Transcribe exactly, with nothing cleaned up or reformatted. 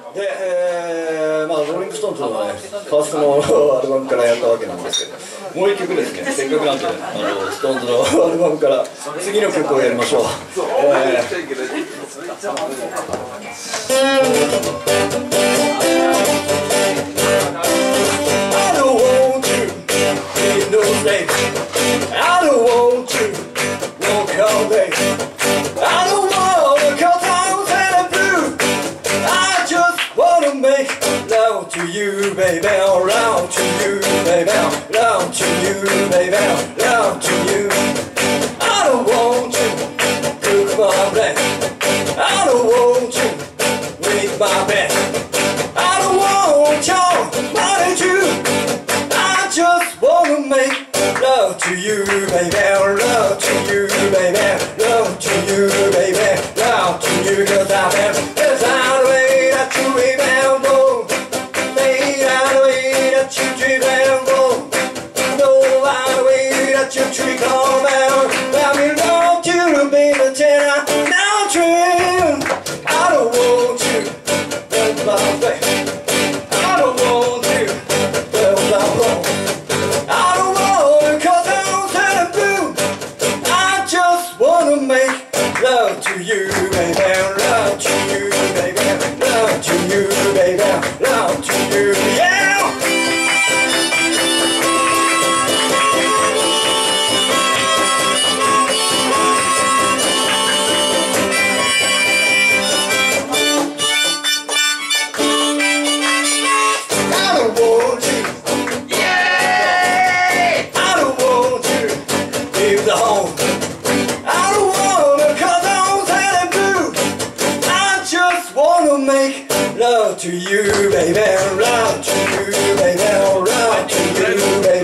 で、えー、まあローリングストーンズのね、ファーストのアルバムからやったわけなんですけど、もう一曲ですね、せっかくなんで、あのストーンズのアルバムから次の曲をやりましょう。えTo you, baby, around to you, baby, around to you, baby, around to you. I don't want you to cook my bread. I don't want you to make my bed. I don't want your money too. I just wanna make love to you, baby, love to you, baby, love to you, baby, love to you. Cause I have the sound way that you remember. You trick all out. I mean, don't you be the tenor. Now dream. I don't want you. That's my way. I don't want you. That's my wrong. I don't want you cause I'm sad blue. I just wanna make love to you, baby. Love to you, baby. Love to you, baby. Love to you, yeah. Love to you, baby, love to you, baby, love to you, baby.